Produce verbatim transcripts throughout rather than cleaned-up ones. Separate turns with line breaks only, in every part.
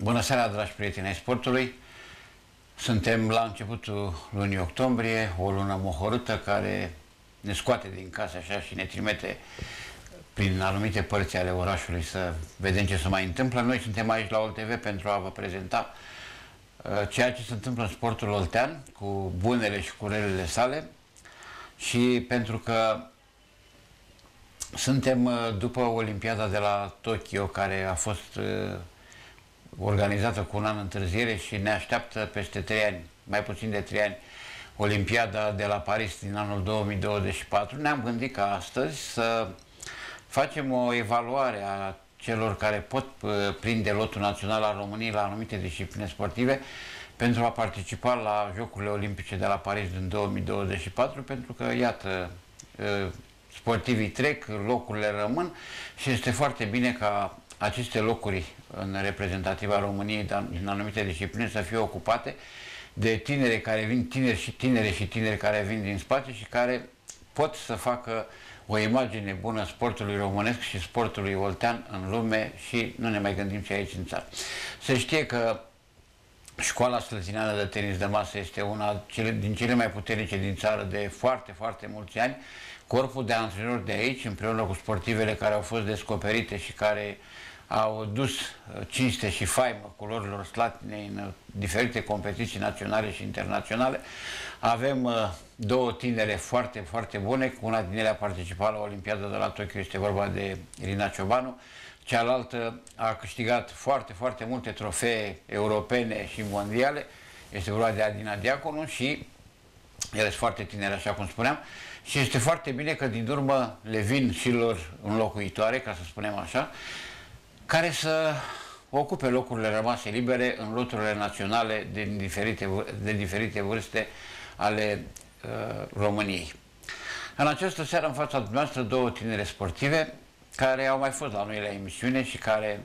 Bună seara, dragi prieteni ai sportului! Suntem la începutul lunii octombrie, o lună mohorâtă care ne scoate din casă așa și ne trimite prin anumite părți ale orașului să vedem ce se mai întâmplă. Noi suntem aici la O L T V pentru a vă prezenta uh, ceea ce se întâmplă în sportul oltean, cu bunele și cu relele sale, și pentru că suntem uh, după Olimpiada de la Tokyo, care a fost uh, organizată cu un an întârziere și ne așteaptă peste trei ani, mai puțin de trei ani, Olimpiada de la Paris din anul două mii douăzeci și patru. Ne-am gândit ca astăzi să facem o evaluare a celor care pot prinde lotul național al României la anumite discipline sportive pentru a participa la Jocurile Olimpice de la Paris din două mii douăzeci și patru, pentru că, iată, sportivii trec, locurile rămân și este foarte bine ca aceste locuri în reprezentativa României din anumite discipline să fie ocupate de tineri care vin, tineri și tinere și tineri care vin din spate și care pot să facă o imagine bună sportului românesc și sportului oltean în lume și nu ne mai gândim ce aici în țară. Se știe că școala slățineană de tenis de masă este una din cele mai puternice din țară de foarte, foarte mulți ani. Corpul de antrenori de aici, împreună cu sportivele care au fost descoperite și care au dus cinste și faimă culorilor slatinei în diferite competiții naționale și internaționale. Avem două tinere foarte, foarte bune. Una din ele a participat la Olimpiada de la Tokyo, este vorba de Irina Ciobanu. Cealaltă a câștigat foarte, foarte multe trofee europene și mondiale. Este vorba de Adina Diaconu și ele sunt foarte tinere, așa cum spuneam. Și este foarte bine că din urmă le vin și lor înlocuitoare, ca să spunem așa, care să ocupe locurile rămase libere în loturile naționale de diferite, de diferite vârste ale uh, României. În această seară, în fața dumneavoastră, două tinere sportive care au mai fost la noi la emisiune și care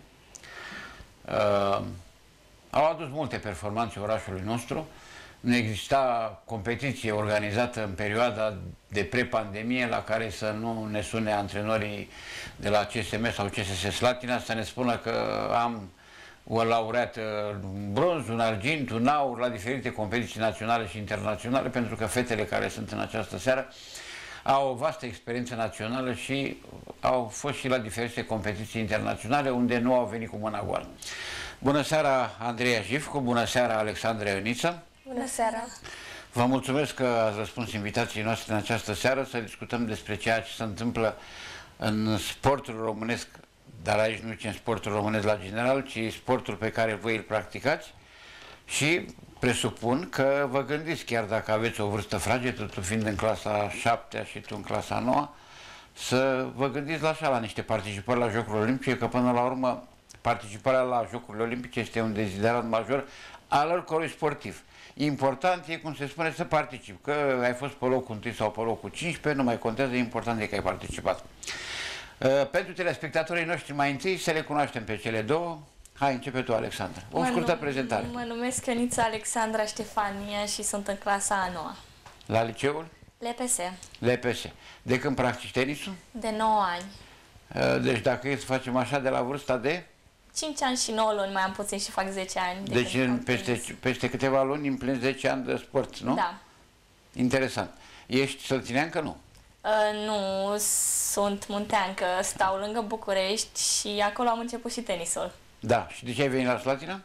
uh, au adus multe performanțe orașului nostru. Nu exista competiție organizată în perioada de pre-pandemie la care să nu ne sune antrenorii de la C S M sau C S S Slatina să ne spună că am o laureat un bronz, un argint, un aur la diferite competiții naționale și internaționale, pentru că fetele care sunt în această seară au o vastă experiență națională și au fost și la diferite competiții internaționale unde nu au venit cu mâna goală. Bună seara, Andreea Jifcu, bună seara, Alexandra Ioniță.
Bună seara!
Vă mulțumesc că ați răspuns invitației noastre în această seară să discutăm despre ceea ce se întâmplă în sportul românesc, dar aici nu zicem sportul românesc la general, ci sportul pe care voi îl practicați și presupun că vă gândiți, chiar dacă aveți o vârstă fragedă, tu fiind în clasa șaptea și tu în clasa noua, să vă gândiți la așa, la niște participări la Jocurile Olimpice, că până la urmă participarea la Jocurile Olimpice este un deziderat major al oricărui sportiv. Important e, cum se spune, să participi. Că ai fost pe locul întâi sau pe locul cincisprezece, nu mai contează, important e că ai participat. Uh, pentru telespectatorii noștri, mai întâi să le cunoaștem pe cele două. Hai, începe tu, Alexandra. O mă scurtă prezentare.
Mă numesc Ionița Alexandra Ștefania și sunt în clasa a noua.
La liceul?
L P S.
L P S. De când practici tenisul?
De nouă ani.
Uh, deci dacă e să facem așa, de la vârsta de?
cinci ani și nouă luni, mai am puțin și fac zece ani. De
deci în, peste, peste câteva luni împlini zece ani de sport, nu?
Da.
Interesant. Ești sălțineancă, nu?
Uh, nu, sunt munteancă, stau lângă București și acolo am început și tenisul.
Da. Și de ce ai venit la Slatina?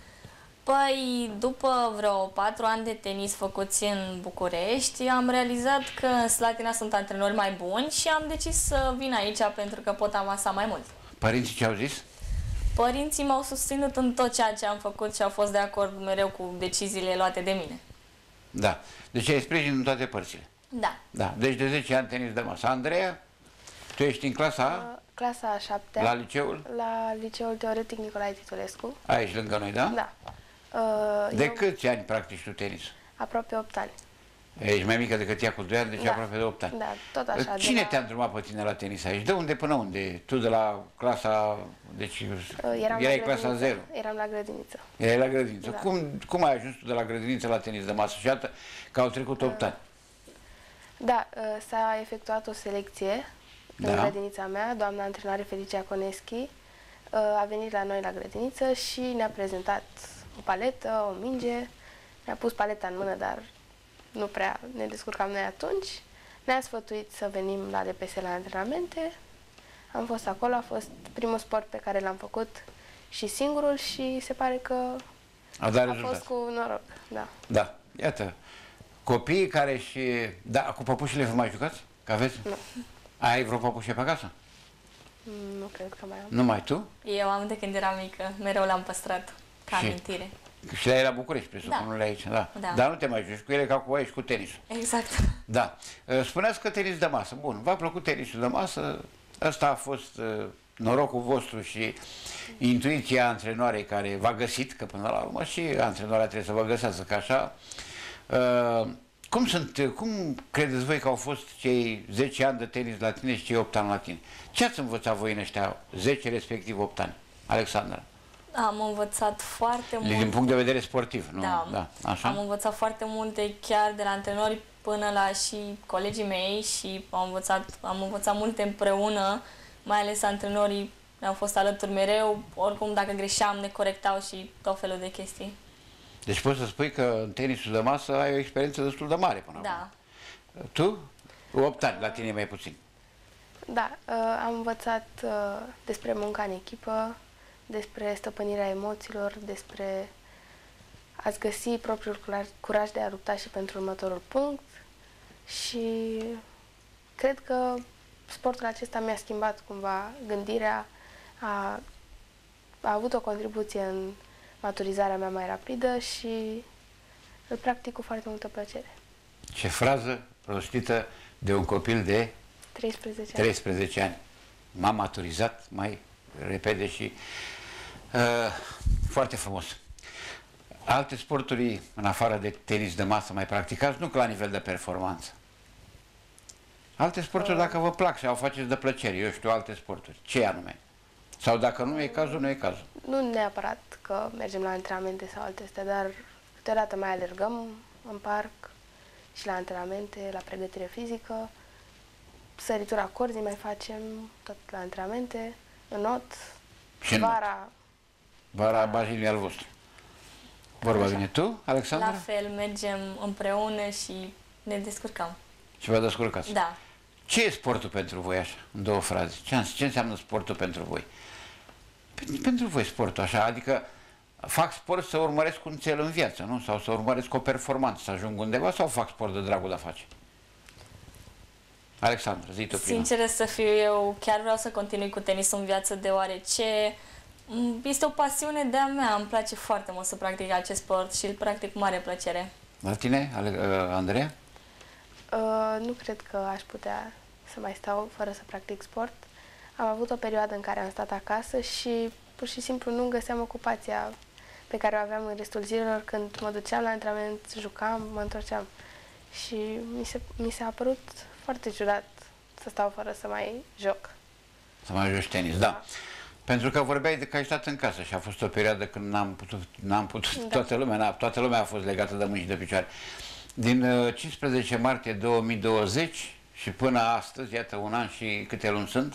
Păi, după vreo patru ani de tenis făcuți în București, am realizat că în Slatina sunt antrenori mai buni și am decis să vin aici pentru că pot avansa mai mult.
Părinții ce au zis?
Părinții m-au susținut în tot ceea ce am făcut și au fost de acord mereu cu deciziile luate de mine.
Da. Deci ai sprijin în toate părțile.
Da.
Da. Deci de zece ani tenis de masă. Andreea, tu ești în clasa A?
Clasa a șaptea.
La liceul?
La liceul teoretic Nicolae Titulescu.
Aici, lângă noi, da?
Da. Uh,
de
eu...
câți ani practici tu tenis?
Aproape opt ani.
Ești mai mică decât ea cu doi ani, deci
da.
aproape de opt ani.
Da, tot așa.
Cine
la...
te-a îndrumat pe tine la tenis aici? De unde până unde? Tu de la clasa... Deci
uh, eram
erai
la
clasa zero?
Eram la grădiniță.
Erai la grădiniță.
Da.
Cum, cum ai ajuns tu de la grădiniță la tenis de masă? Și iată că au trecut opt uh, ani.
Da, uh, s-a efectuat o selecție
da.
în grădinița mea, doamna antrenoare Felicia Coneschi a venit la noi la grădiniță și ne-a prezentat o paletă, o minge, ne-a pus paleta în mână, dar nu prea ne descurcam noi atunci. Ne-a sfătuit să venim la D P S la antrenamente. Am fost acolo, a fost primul sport pe care l-am făcut și singurul și se pare că
A dat
a
rezultat.
fost cu noroc. Da.
Da, iată. Copiii care și... Da, cu păpușile vă mai jucați? Că aveți?
Nu.
Ai vreo păpușe pe acasă?
Nu cred că mai am.
Numai tu?
Eu am de când eram mică, mereu l-am păstrat ca
Și?
amintire.
Și le-ai la București, presupun,
Da.
nu le-ai aici. Da.
Da.
Dar nu te mai joci cu ele ca cu aia și cu tenisul.
Exact.
Da. Spuneați că tenis de masă. Bun, v-a plăcut tenisul de masă. Ăsta a fost uh, norocul vostru și intuiția antrenoarei care v-a găsit, că până la urmă și antrenoarea trebuie să vă găsească, că așa. Uh, cum sunt, cum credeți voi că au fost cei zece ani de tenis la tine și cei opt ani la tine? Ce ați învățat voi în ăștia zece, respectiv opt ani? Alexandra.
Am învățat foarte mult.
Din punct de vedere sportiv, nu?
Da,
Da. Așa?
am învățat foarte multe chiar de la antrenori până la și colegii mei și am învățat, am învățat multe împreună, mai ales antrenorii ne-au fost alături mereu, oricum dacă greșeam ne corectau și tot felul de chestii.
Deci poți să spui că în tenisul de masă ai o experiență destul de mare până
Da.
acum. Tu? opt ani, la tine mai puțin.
Da, uh, am învățat uh, despre munca în echipă, despre stăpânirea emoțiilor, despre a-ți găsi propriul curaj, curaj de a lupta și pentru următorul punct și cred că sportul acesta mi-a schimbat cumva gândirea, a, a avut o contribuție în maturizarea mea mai rapidă și îl practic cu foarte multă plăcere.
Ce frază rostită de un copil de
treisprezece ani.
treisprezece ani. M-am maturizat mai repede și uh, foarte frumos. Alte sporturi, în afară de tenis de masă, mai practicați? Nu că la nivel de performanță. Alte sporturi, dacă vă plac și au faceți de plăcere, eu știu, alte sporturi. Ce anume? Sau dacă nu e cazul, nu e cazul.
Nu neapărat că mergem la antrenamente sau alte astea, dar câteodată mai alergăm în parc și la antrenamente, la pregătire fizică. Săritura corzii mai facem, tot la antrenamente, în not,
Și în not.
vara.
Vara bazilului al vostru. Vorba
Așa.
vine tu, Alexandra?
La fel, mergem împreună și ne descurcăm.
Și vă descurcați.
Da.
Ce e sportul pentru voi, așa, în două fraze? Ce, ce înseamnă sportul pentru voi? Pentru voi sportul, așa, adică fac sport să urmăresc un cel în viață, nu? Sau să urmăresc o performanță, să ajung undeva, sau fac sport de dragul de a face? Alexandra, zi tu prima.
Sinceră să fiu, eu chiar vreau să continui cu tenisul în viață, deoarece m, este o pasiune de-a mea. Îmi place foarte mult să practic acest sport și îl practic cu mare plăcere.
La tine, Ale, uh, Andreea?
Uh, nu cred că aș putea să mai stau fără să practic sport. Am avut o perioadă în care am stat acasă și pur și simplu nu găseam ocupația pe care o aveam în restul zilelor. Când mă duceam la antrenament, jucam, mă întorceam. Și mi se, mi s-a părut foarte ciudat să stau fără să mai joc.
Să mai joci tenis, da. Pentru că vorbeai de că ai stat în casă și a fost o perioadă când n-am putut, n-am putut
Da.
toată lumea, n-a, toată lumea a fost legată de mâini și de picioare. Din uh, cincisprezece martie două mii douăzeci și până astăzi, iată un an și câte luni sunt,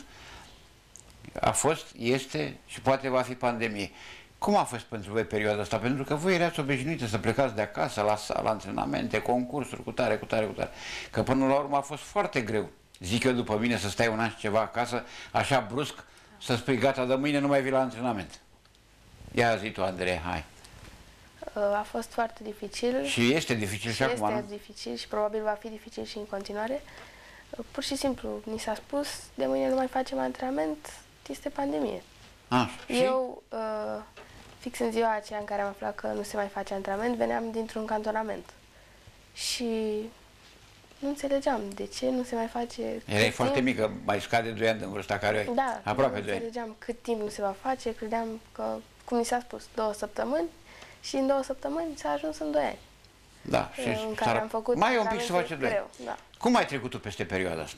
a fost, este și poate va fi pandemie. Cum a fost pentru voi perioada asta? Pentru că voi erați obișnuite să plecați de acasă, la sală, antrenamente, concursuri, cu tare, cu tare, cu tare. Că până la urmă a fost foarte greu, zic eu după mine, să stai un an și ceva acasă, așa brusc, să spui gata, de mâine nu mai vii la antrenament. Ia zi tu, Andrei, hai.
Uh, A fost foarte dificil.
Și este dificil și,
și
acum,
este
nu?
dificil și probabil va fi dificil și în continuare. Uh, Pur și simplu, ni s-a spus, de mâine nu mai facem antrenament, este pandemie.
A, și?
Eu, uh, fix în ziua aceea în care am aflat că nu se mai face antrenament, veneam dintr-un cantonament. Și nu înțelegeam de ce nu se mai face.
Erai
cât
foarte
timp.
mică, mai scade doi ani din vârsta care o ai.
Da,
Aproape
nu
doi ani.
înțelegeam cât timp nu se va face, credeam că, cum mi s-a spus, două săptămâni și în două săptămâni s-a ajuns în doi ani.
Da, și
în care
s-ar-
am făcut
mai e un pic să
antrenamente
face doi ani.
greu, da.
Cum ai trecut tu peste perioada asta?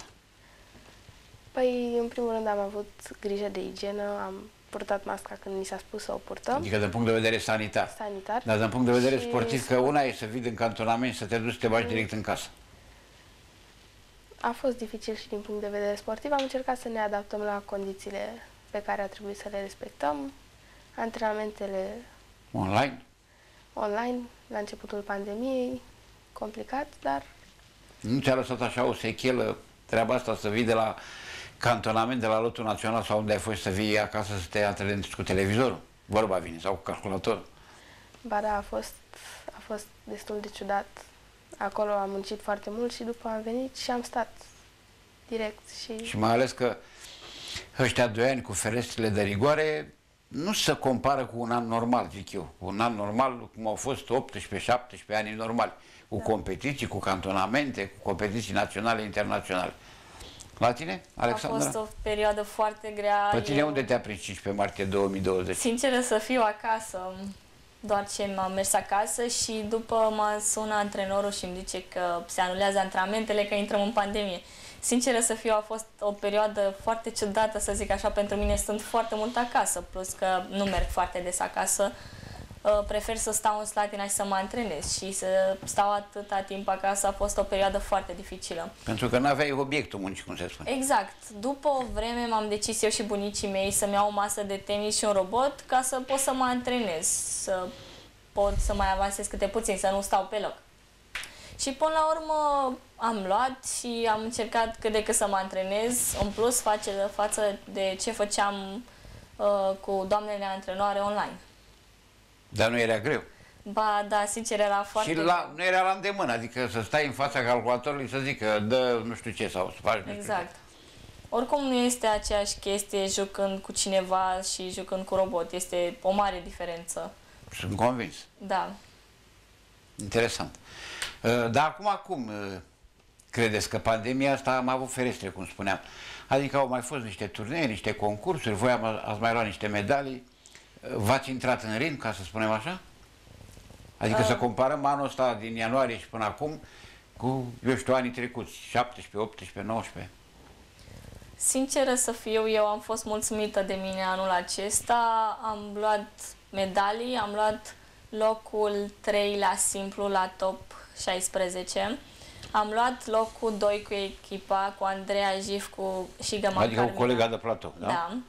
Păi, în primul rând am avut grijă de igienă, am purtat masca când ni s-a spus să o purtăm,
Adică din punct de vedere sanitar.
sanitar.
Dar din punct de vedere
și
sportiv, că una e să vii din cantonament și să te duci să te bagi direct în casă.
A fost dificil și din punct de vedere sportiv. Am încercat să ne adaptăm la condițiile pe care a trebuit să le respectăm, antrenamentele
Online?
online, la începutul pandemiei, complicat, dar
Nu ți-a lăsat așa o sechelă treaba asta să vii de la cantonament, de la lotul național sau unde ai fost să vii acasă să te antrenezi cu televizorul? Vorba vine, sau cu calculator.
ba da, a fost, a fost destul de ciudat. Acolo am muncit foarte mult și după am venit și am stat direct și...
Și mai ales că ăștia doi ani cu ferestrele de rigoare nu se compară cu un an normal, zic eu. Un an normal, cum au fost optsprezece șaptesprezece ani normali, cu da. competiții, cu cantonamente, cu competiții naționale, internaționale. La tine, Alexandra?
A fost o perioadă foarte grea.
Pe tine
eu,
unde te-a prins cincisprezece martie două mii douăzeci?
Sinceră să fiu, acasă. Doar ce m-am mers acasă și după mă sună antrenorul și îmi zice că se anulează antrenamentele, că intrăm în pandemie. Sinceră să fiu, a fost o perioadă foarte ciudată, să zic așa, pentru mine. Sunt foarte mult acasă, plus că nu merg foarte des acasă. Prefer să stau în Slatina și să mă antrenez și să stau atâta timp acasă. A fost o perioadă foarte dificilă.
Pentru că n-aveai obiectul muncii, cum se spune.
Exact. După o vreme m-am decis eu și bunicii mei să-mi iau o masă de tenis și un robot ca să pot să mă antrenez, să pot să mai avansez câte puțin, să nu stau pe loc. Și până la urmă am luat și am încercat cât de cât să mă antrenez, în plus face, față de ce făceam uh, cu doamnele antrenoare online.
Dar nu era greu.
Ba, da, sincer, era foarte...
Și la, nu era la îndemână, adică să stai în fața calculatorului să zică dă nu știu ce sau să faci nu
Exact.
știu ce.
Oricum nu este aceeași chestie jucând cu cineva și jucând cu robot. Este o mare diferență.
Sunt convins.
Da.
Interesant. Dar acum, acum credeți că pandemia asta am avut ferestre, cum spuneam. Adică au mai fost niște turnee, niște concursuri, voi am, ați mai luat niște medalii. V-ați intrat în ring, ca să spunem așa? Adică uh. să comparăm anul ăsta din ianuarie și până acum cu, eu știu, anii trecuți, șaptesprezece, optsprezece, nouăsprezece.
Sinceră să fiu, eu am fost mulțumită de mine anul acesta. Am luat medalii, am luat locul trei la simplu, la top șaisprezece. Am luat locul doi cu echipa, cu Andreea Jifcu și Găman
Adică
Carmina.
cu colega de platou, da?
Da.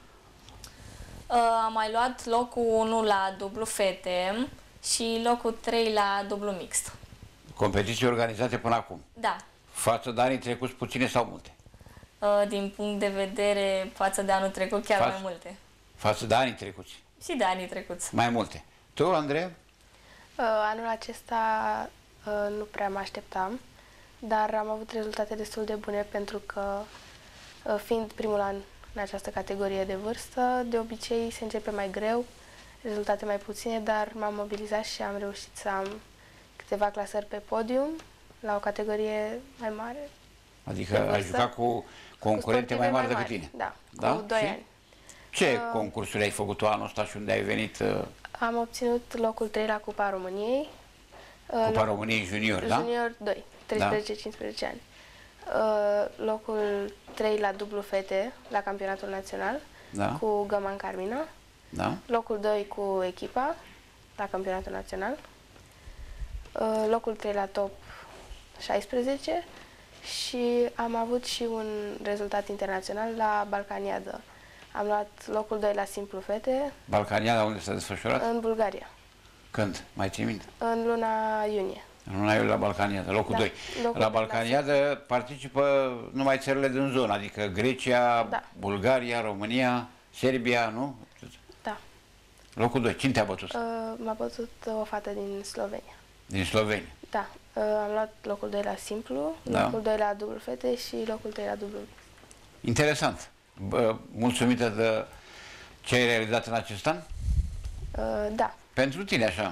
Uh, am mai luat locul unu la dublu fete și locul trei la dublu mixt.
Competiții organizate până acum.
Da.
Față de anii trecuți, puține sau multe?
Uh, din punct de vedere față de anul trecut, chiar
Față-
mai multe.
Față de anii trecuți.
Și de anii trecuți.
Mai multe. Tu, Andreea?
Uh, anul acesta uh, nu prea mă așteptam, dar am avut rezultate destul de bune pentru că, uh, fiind primul an în această categorie de vârstă, de obicei se începe mai greu, rezultate mai puține, dar m-am mobilizat și am reușit să am câteva clasări pe podium la o categorie mai mare.
Adică ai jucat cu concurente
cu
mai mari
mai
decât tine.
Da,
Da?
cu doi
Și?
ani.
Ce
Uh,
concursuri ai făcut tu anul ăsta și unde ai venit? Uh,
Am obținut locul trei la Cupa României. Uh,
Cupa
loc-
României Junior, da?
Junior doi, treisprezece cincisprezece ani. Uh, locul trei la dublu fete la campionatul național
Da?
cu Găman Carmina.
Da?
Locul doi cu echipa la campionatul național. Uh, locul trei la top șaisprezece și am avut și un rezultat internațional la Balcaniadă. Am luat locul doi la simplu fete
Balcaniada unde s-a desfășurat?
în Bulgaria,
Când? Mai ții minte?
în luna iunie.
În luna iulie la Balcaniada, locul
Da,
doi.
locul
La
doi la
Balcaniada participă numai țările din zonă, adică Grecia,
Da.
Bulgaria, România, Serbia, nu?
Da.
Locul doi. Cine te-a bătut?
Uh, m-a bătut o fată din Slovenia.
Din Slovenia.
Da, uh, am luat locul doi la simplu,
Da.
locul doi la dublu fete și locul trei la dublu mixt.
Interesant. Bă, mulțumită de ce ai realizat în acest an?
Uh, da,
Pentru tine, așa.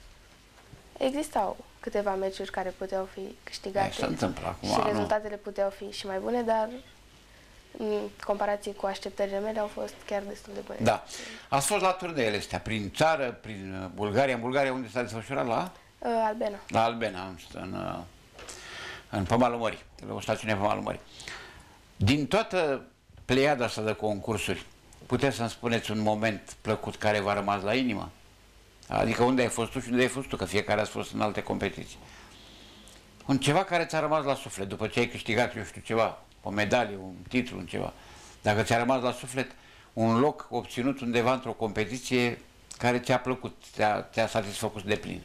existau câteva meciuri care puteau fi câștigate
E, se întâmplă acum,
și
nu?
rezultatele puteau fi și mai bune, dar în comparație cu așteptările mele au fost chiar destul de bune.
Da. Ați fost la turneele astea, prin țară, prin Bulgaria. În Bulgaria unde s-a desfășurat? La?
Uh, Albena.
La Albena, în, în, în Pămalul Mării, la o stațiune Pămalul Mării. Din toată pleiada asta de concursuri, puteți să-mi spuneți un moment plăcut care v-a rămas la inimă? Adică unde ai fost tu și unde ai fost tu, că fiecare ați fost în alte competiții. Un ceva care ți-a rămas la suflet, după ce ai câștigat, eu știu, ceva, o medalie, un titlu, un ceva. Dacă ți-a rămas la suflet, un loc obținut undeva într-o competiție care ți-a plăcut, te-a te satisfăcut de plin?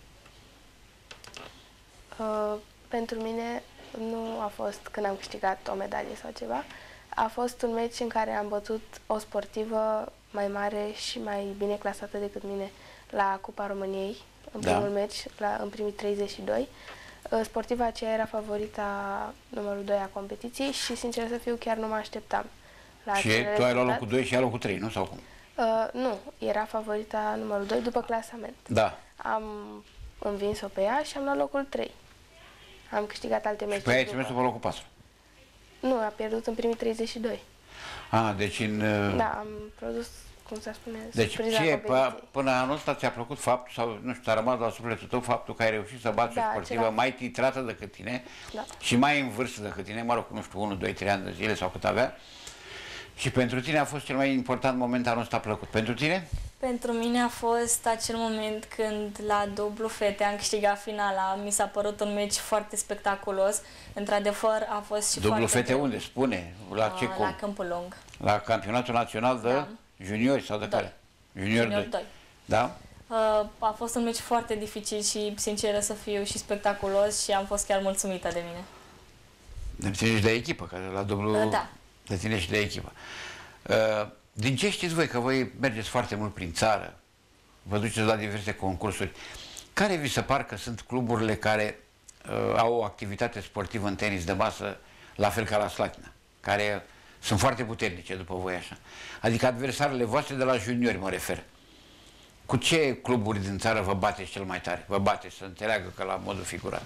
Uh, pentru mine nu a fost când am câștigat o medalie sau ceva. A fost un meci în care am bătut o sportivă mai mare și mai bine clasată decât mine la Cupa României, în
Da.
primul meci, la, în primii treizeci și doi. Uh, Sportiva aceea era favorita numărul doi a competiției și, sincer să fiu, chiar nu mă așteptam la
Și
acel
tu ai luat
rezultat.
locul doi și ai locul trei, nu? Sau cum?
Uh, nu, era favorita numărul doi după clasament.
Da.
Am învins-o pe ea și am luat locul trei. Am câștigat alte meciuri.
Păi ai
după.
mers pe locul patru.
Nu, a pierdut în primii treizeci și doi.
Ah, deci în... uh,
Da, am produs, cum se spune,
Deci
surpriza
ție,
competiției.
p- până anul ăsta ți-a plăcut faptul, sau nu știu, ți-a rămas la sufletul tău faptul că ai reușit să bați
Da,
o sportivă
acela-
mai titrată decât tine
Da.
și mai în vârstă decât tine, mă rog, nu știu, unu, doi, trei ani de zile sau cât avea. Și pentru tine a fost cel mai important moment anul ăsta plăcut. Pentru tine?
Pentru mine a fost acel moment când la dublu fete am câștigat finala. Mi s-a părut un meci foarte spectaculos. Într-adevăr, a fost și
Dublu
foarte
fete
greu.
unde? Spune. La ce
Uh,
cum?
La Câmpul Lung.
La campionatul național de
Da.
juniori sau de
Doi.
care? Junior
Junior
doi.
doi.
Da?
Uh, a fost un meci foarte dificil și, sinceră să fiu, și spectaculos și am fost chiar mulțumită de mine.
De tine și de echipă, că la dublu
Uh, da.
de tine și de echipă. Uh, din ce știți voi, că voi mergeți foarte mult prin țară, vă duceți la diverse concursuri, care vi se par că sunt cluburile care uh, au o activitate sportivă în tenis de masă, la fel ca la Slatina, care sunt foarte puternice după voi așa? Adică adversarele voastre de la juniori, mă refer. Cu ce cluburi din țară vă bateți cel mai tare? Vă bateți, să înțeleagă că la modul figurat.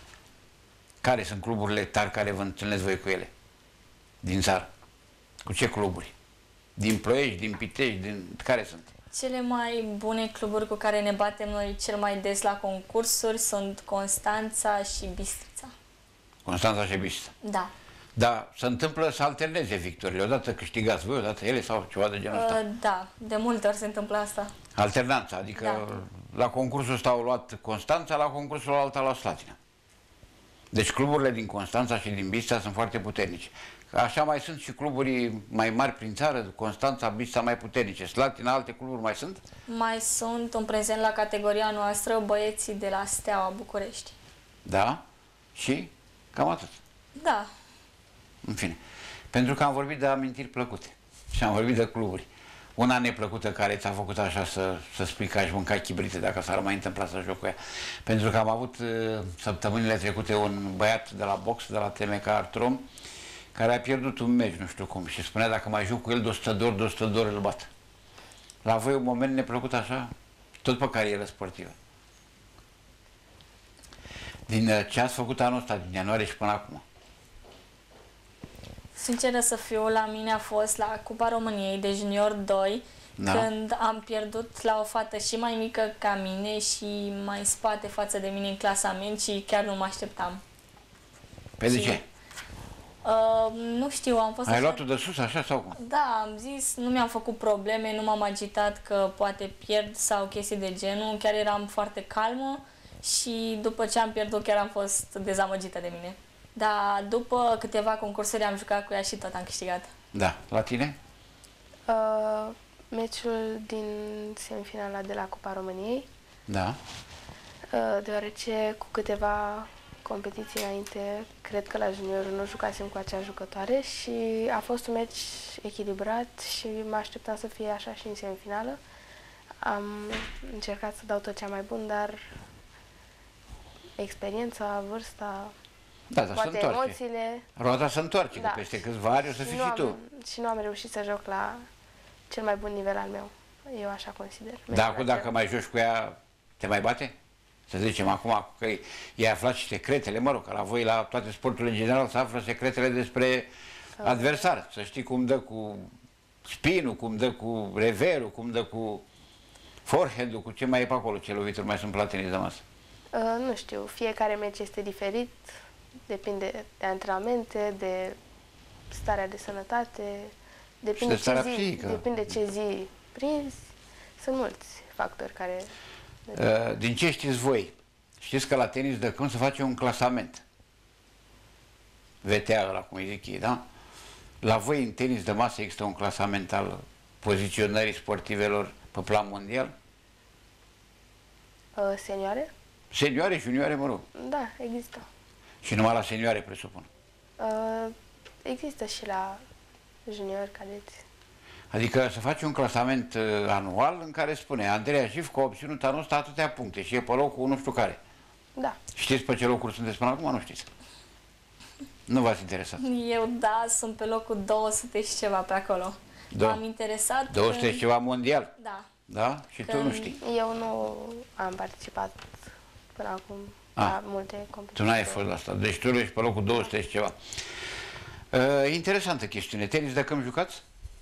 Care sunt cluburile tari care vă întâlneți voi cu ele? Din țară. Cu ce cluburi? Din Ploiești, din Pitești, din... care sunt?
Cele mai bune cluburi cu care ne batem noi cel mai des la concursuri sunt Constanța și Bistrița.
Constanța și Bistrița.
Da.
Dar se întâmplă să alterneze victoriile. Odată câștigați voi, odată ele sau ceva de genul ăsta.
Uh, da, de multe ori se întâmplă asta.
Alternanța, adică
Da.
la concursul ăsta au luat Constanța, la concursul alta la Slatina. Deci cluburile din Constanța și din Bistrița sunt foarte puternice. Așa mai sunt și cluburi mai mari prin țară, Constanța, Bistrița mai puternice. Slatina, alte cluburi mai sunt?
Mai sunt în prezent la categoria noastră băieții de la Steaua București.
Da? Și? Cam atât.
Da.
În fine. Pentru că am vorbit de amintiri plăcute și am vorbit de cluburi. Una neplăcută care ți-a făcut așa să, să spui că aș mânca chibrite dacă s-ar mai întâmpla să joc cu ea. Pentru că am avut uh, săptămânile trecute un băiat de la box, de la T M K Artrom, care a pierdut un meci, nu știu cum, și spunea dacă mai joc cu el de o sută de ori, de o sută de ori îl bat. La voi un moment neplăcut așa? Tot pe carieră sportivă. Din uh, ce ați făcut anul ăsta, din ianuarie și până acum?
Sinceră să fiu, la mine a fost la Cupa României de Junior doi,
Da.
când am pierdut la o fată și mai mică ca mine și mai spate față de mine în clasament și chiar nu mă așteptam.
Pe de
Și-
ce?
Uh, nu știu, am fost
Ai
așa...
luat-o de sus așa sau cum?
Da, am zis, nu mi-am făcut probleme, nu m-am agitat că poate pierd sau chestii de genul, chiar eram foarte calmă și după ce am pierdut chiar am fost dezamăgită de mine. Dar după câteva concursuri am jucat cu ea și tot am câștigat.
Da. La tine?
Uh, meciul din semifinala de la Cupa României,
Da.
uh, deoarece cu câteva competiții înainte, cred că la junior nu jucasem cu acea jucătoare și a fost un meci echilibrat și mă așteptam să fie așa și în semifinală. Am încercat să dau tot cea mai bun, dar experiența, vârsta,
Da, dar se
poate
întoarce.
emoțiile...
Roata se întoarce,
Da.
că peste câțiva ani o să
și
fii
nu
și
am,
tu.
și nu am reușit să joc la cel mai bun nivel al meu. Eu așa consider.
Dar acum
Meciul
dacă
acela.
mai joci cu ea, te mai bate? Să zicem acum că i-ai aflat și secretele, mă rog, că la voi, la toate sporturile în general, se află secretele despre adversar. Să știi cum dă cu spinul, cum dă cu reverul, cum dă cu forehand-ul, cu ce mai e pe acolo, ce lovituri mai sunt la tenis de masă.
Uh, nu știu, fiecare meci este diferit, depinde de antrenamente, de starea de sănătate, depinde,
de starea
ce zi,
psihică.
depinde ce zi prinzi. Sunt mulți factori care...
Uh, Din ce știți voi? Știți că la tenis de câmp se face un clasament. V T A, ăla cum îi zic ei, da? La voi în tenis de masă există un clasament al poziționării sportivelor pe plan mondial?
Uh, senioare?
Senioare, junioare, mă rog.
Da, există.
Și numai la senioare, presupun.
Uh, există și la juniori, cadeți.
Adică să faci un clasament uh, anual în care spune Andreea Jivco a obținut anul ăsta atâtea puncte și e pe locul nu știu care.
Da.
Știți pe ce locuri sunteți până acum? Nu știți. Nu v-ați interesat.
Eu, da, sunt pe locul două sute și ceva pe acolo.
Da.
M-am interesat...
două sute și ceva mondial.
Da.
Da? Și tu nu știi.
Eu nu am participat până acum
Ah.
la multe competiții.
Tu n-ai fost la asta. Deci tu ești pe locul două sute și ceva. Uh, interesantă chestiune. Tenis de câmp jucați?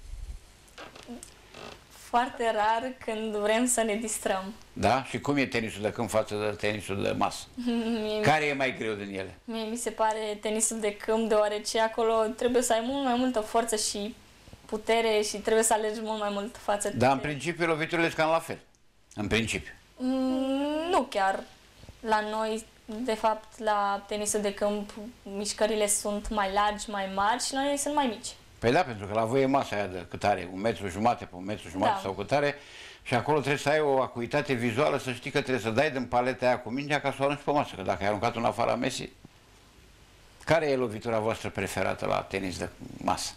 Foarte rar când vrem să ne distrăm.
Da? Și cum e tenisul de câmp față de tenisul de masă?
Mie,
Care e mai greu din ele?
mie mi se pare tenisul de câmp, deoarece acolo trebuie să ai mult mai multă forță și putere și trebuie să alergi mult mai mult față
Dar în
de...
principiu loviturile sunt cam la fel. În principiu.
Mm, nu chiar. La noi, de fapt, la tenisul de câmp, mișcările sunt mai largi, mai mari și la noi sunt mai mici.
Păi da, pentru că la voi e masa aia de cât are, un metru jumate pe un metru jumate
Da.
sau cât are, și acolo trebuie să ai o acuitate vizuală, să știi că trebuie să dai din paleta aia cu mingea ca să o arunci pe masă, că dacă ai aruncat în afara mesii. Care e lovitura voastră preferată la tenis de masă?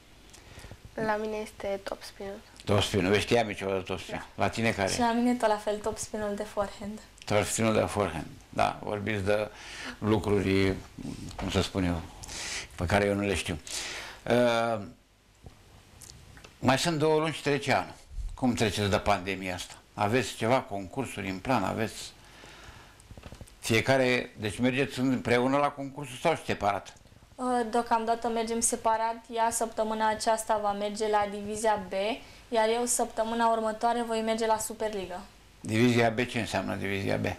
La mine este top spin-ul.
Top spin-ul, vei știa niciodată top spin. La tine care?
Și la mine tot la fel, top spinul de forehand.
Top spin-ul de forehand. Da, vorbiți de lucruri, cum să spun eu, pe care eu nu le știu. Uh, mai sunt două luni și trece anul. Cum treceți de pandemia asta? Aveți ceva concursuri în plan? Aveți fiecare, deci mergeți împreună la concursul sau separat?
Deocamdată mergem separat. Ea săptămâna aceasta va merge la Divizia B, iar eu săptămâna următoare voi merge la Superliga.
Divizia B, ce înseamnă Divizia B?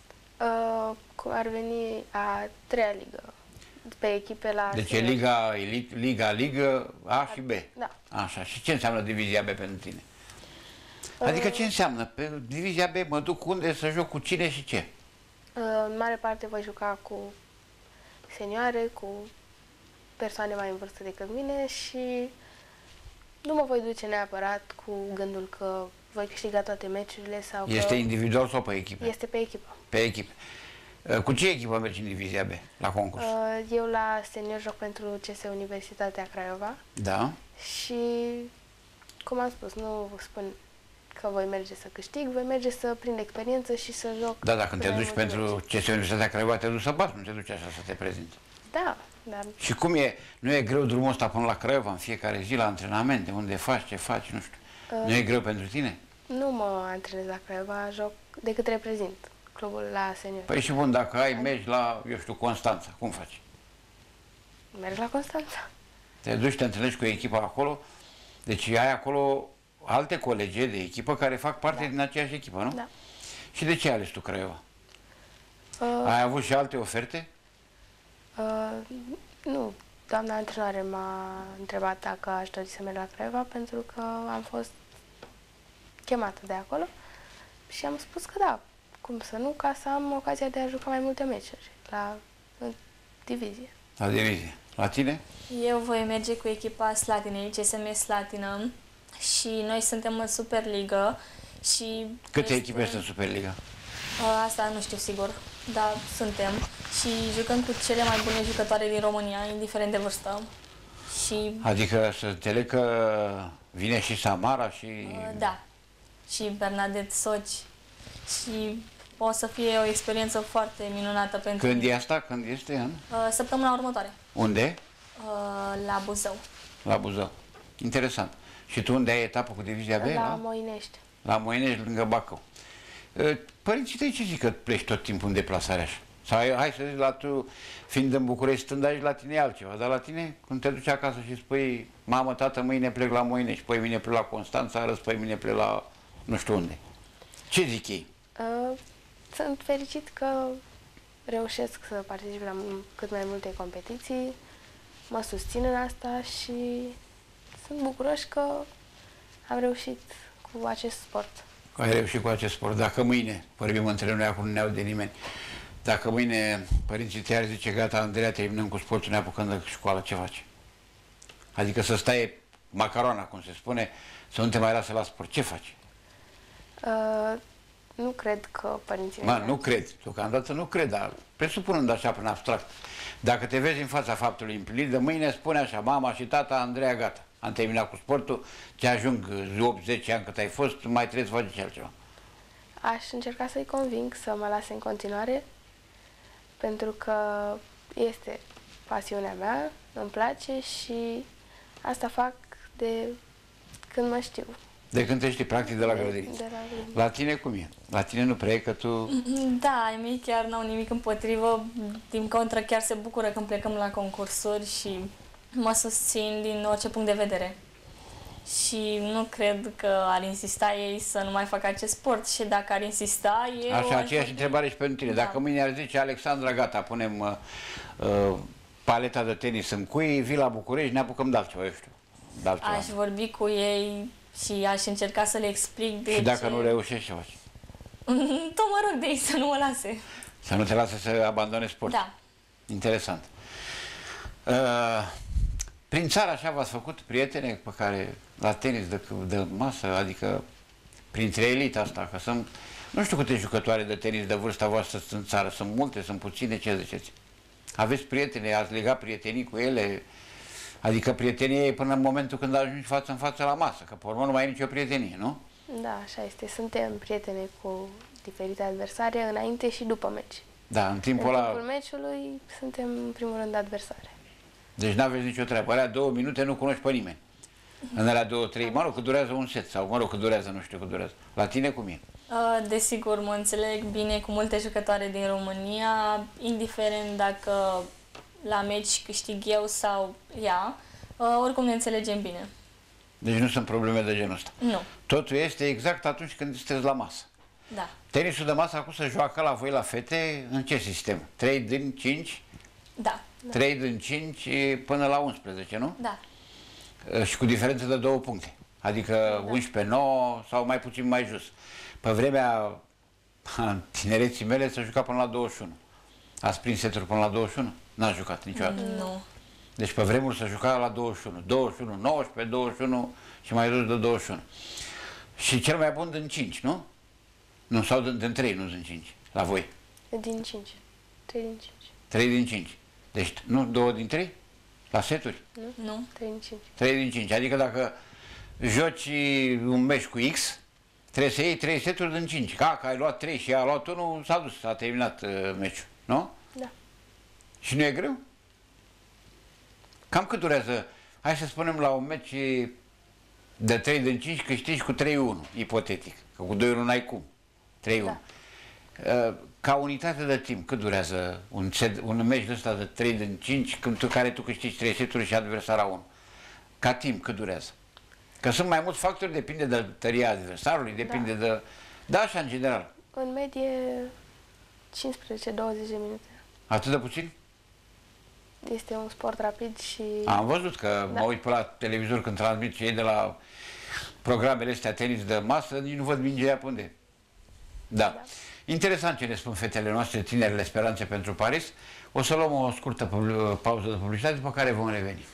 Uh, cum ar veni a treia ligă. Pe echipe la...
Deci e
senior.
Liga, Liga, Liga A și B.
Da.
Așa. Și ce înseamnă Divizia B pentru tine? Adică ce înseamnă? Pe Divizia B mă duc unde să joc cu cine și ce?
Uh, în mare parte voi juca cu senioare, cu persoane mai în vârstă decât mine și nu mă voi duce neapărat cu gândul că voi câștiga toate meciurile sau
Este
că
individual sau pe echipă?
este pe echipă.
Pe echipă. Cu ce echipă mergi în Divizia B, la concurs?
Uh, eu la senior joc pentru C S Universitatea Craiova
Da.
și, cum am spus, nu vă spun că voi merge să câștig, voi merge să prind experiență și să joc.
Da, dacă te
cât mai
duci
multe
pentru
meciuri.
C S Universitatea Craiova, te duci să bați, nu te duci așa să te prezinți.
Da, dar
Și cum e, nu e greu drumul ăsta până la Craiova, în fiecare zi, la antrenamente, unde faci, ce faci, nu știu.
Uh.
Nu e greu pentru tine?
nu mă antrenez la Craiova, joc decât reprezint clubul la senior.
Păi și bun, dacă ai mergi la, eu știu, Constanța, cum faci?
Merg la Constanța.
Te duci, te întâlnești cu echipa acolo, deci ai acolo alte colegi de echipă care fac parte
Da.
din aceeași echipă, nu?
Da.
Și de ce ai ales tu Craiova?
Uh,
Ai avut și alte oferte?
uh, nu, doamna antrenoare m-a întrebat dacă aș dori să merg la Craiova pentru că am fost chemată de acolo și am spus că da, cum să nu, ca să am ocazia de a juca mai multe meciuri la în divizie.
La divizie. La tine?
Eu voi merge cu echipa Slatinei, C S M Slatina, și noi suntem în Superliga și...
Câte
este-
echipe sunt în Superliga?
Uh, Asta nu știu sigur, dar suntem și jucăm cu cele mai bune jucătoare din România, indiferent de vârstă. Și
Adică să înțeleg că vine și Samara și...
uh, da, și Bernadette Soci și o să fie o experiență foarte minunată pentru
Când
mine.
e asta? Când este în?
Uh, Săptămâna următoare,
Unde?
uh, la Buzău.
La Buzău. Interesant. Și tu unde ai etapă cu Divizia B?
La Moinești.
La Moinești, lângă Bacău. Părinții tăi ce zic că pleci tot timpul în deplasare așa? Sau hai, hai să zici, la tu, fiind în București, stând aici, la tine e altceva, dar la tine, când te duci acasă și spui, mamă, tată, mâine plec la Moinești, păi mine plec la Constanța, răs, păi mine plec la nu știu unde. Ce zic ei?
Uh, sunt fericit că reușesc să particip la m- cât mai multe competiții, mă susțin în asta și sunt bucuroși că am reușit cu acest sport.
Că ai reușit cu acest sport. Dacă mâine, vorbim între noi, acum nu ne de nimeni, dacă mâine părinții tăi ar zice, gata, Andreea, terminăm cu sportul, ne apucăm de școală, ce faci? Adică să stai macarona, cum se spune, să nu te mai lasă la sport. Ce faci?
Uh, nu cred că părinții
Mă,
mei...
nu cred. Deocamdată nu cred, dar presupunând așa prin abstract. Dacă te vezi în fața faptului împlinit, de mâine spune așa, mama și tata, Andreea, gata. Am terminat cu sportul, te ajung opt zece ani cât ai fost, mai trebuie să faci și altceva.
Aș încerca să-i conving să mă lase în continuare, pentru că este pasiunea mea, îmi place și asta fac de când mă știu.
De când te știi, practic, de la grădiniță.
De la grădiniță.
La tine cum e? La tine nu prea e că tu...
Da, ai mei chiar n-au nimic împotrivă, din contră chiar se bucură când plecăm la concursuri și mă susțin din orice punct de vedere. Și nu cred că ar insista ei să nu mai facă acest sport și dacă ar insista, eu...
Așa,
aș
aceeași
vorbi-
întrebare și pentru tine.
Da.
Dacă mâine ar zice, Alexandra, gata, punem uh, uh, paleta de tenis în cui, vii la București, ne apucăm de altceva, eu știu. De altceva.
Aș vorbi cu ei și aș încerca să le explic de
Și dacă
ce...
nu reușești, ce faci?
Tot mă rog de ei să nu mă lase.
Să nu te lasă să abandonezi sportul.
Da.
Interesant. Uh, prin țară așa v-ați făcut prietene pe care la tenis de, de masă, adică printre elita asta, că sunt, nu știu câte jucătoare de tenis de vârsta voastră sunt în țară, sunt multe, sunt puține, ce ziceți? Aveți prietene, ați legat prietenii cu ele, adică prietenie e până în momentul când ajungi față în față la masă, că pe urmă nu mai ai nicio prietenie, nu?
Da, așa este. Suntem prietene cu diferite adversare înainte și după meci.
Da, în
În
timpul
timpul
ăla,
meciului suntem în primul rând adversare.
deci n-aveți nicio treabă, alea două minute nu cunoști pe nimeni. În alea două, trei, mă rog, că durează un set sau, mă rog, că durează, nu știu cât durează. La tine cum e?
Uh, Desigur, mă înțeleg bine cu multe jucătoare din România, indiferent dacă la meci câștig eu sau ea, uh, oricum ne înțelegem bine.
Deci nu sunt probleme de genul ăsta.
Nu,
Totul este exact atunci când sunteți la masă.
da.
Tenisul de masă acum se joacă la voi la fete în ce sistem? trei din cinci?
Da,
trei din cinci până la unsprezece, nu?
da.
Și cu diferență de două puncte. Adică
Da.
unsprezece nouă sau mai puțin mai jos. Pe vremea tinereții mele se juca până la douăzeci și unu. Ați prins seturi până la douăzeci și unu? N-ați jucat niciodată.
Nu.
Deci pe vremuri se juca la douăzeci și unu. douăzeci și unu, nouăsprezece, douăzeci și unu și mai jos de douăzeci și unu. Și cel mai bun din cinci, nu? Nu, sau din, din trei, nu din cinci, la voi.
Din cinci. trei din cinci.
trei din cinci. Deci nu două din trei? La seturi?
Nu.
trei din cinci.
trei din cinci. Adică dacă joci un meci cu X, trebuie să iei trei seturi din cinci. Ca că ai luat trei și ea a luat unu, s-a dus, s-a terminat uh, meciul, nu?
Da.
Și nu e greu? Cam cât durează? Hai să spunem la un meci de trei din cinci câștigi cu trei unu, ipotetic. Că cu doi unu n-ai cum. trei unu. Da. Ca unitate de timp, cât durează un, set, un meci de ăsta de trei din cinci, când tu, care tu câștigi trei seturi și adversara unu? Ca timp, cât durează? Că sunt mai mulți factori, depinde de tăria adversarului, depinde da. de... Da, așa, în general.
În medie cincisprezece douăzeci de minute.
Atât de puțin?
Este un sport rapid și...
Am văzut că da. mă uit pe la televizor când transmit cei de la programele astea tenis de masă, nici nu văd mingea pe unde. Da. da. Interesant ce ne spun fetele noastre, tinerele speranțe pentru Paris. O să luăm o scurtă pauză de publicitate, după care vom reveni.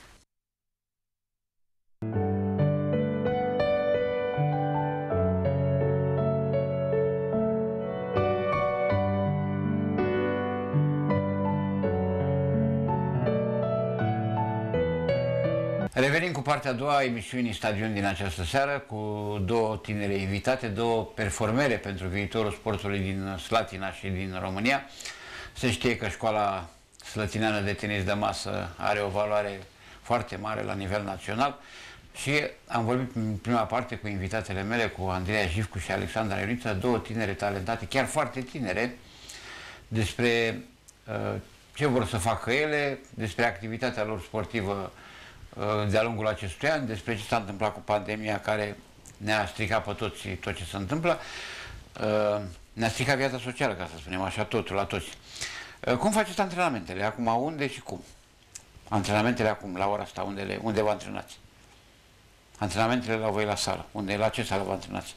Revenim cu partea a doua a emisiunii Stadion din această seară, cu două tinere invitate, două performere pentru viitorul sportului din Slatina și din România. Se știe că școala slătineană de tenis de masă are o valoare foarte mare la nivel național și am vorbit în prima parte cu invitatele mele, cu Andreea Jivcu și Alexandra Ionita, două tinere talentate, chiar foarte tinere, despre uh, ce vor să facă ele, despre activitatea lor sportivă de-a lungul acestui an, despre ce s-a întâmplat cu pandemia care ne-a stricat pe toți tot ce se întâmplă, ne-a stricat viața socială, ca să spunem așa, totul, la toți. Cum faceți antrenamentele? Acum, unde și cum? Antrenamentele acum, la ora asta, unde, le, unde vă antrenați? Antrenamentele la voi la sală. Unde, la ce sală vă antrenați?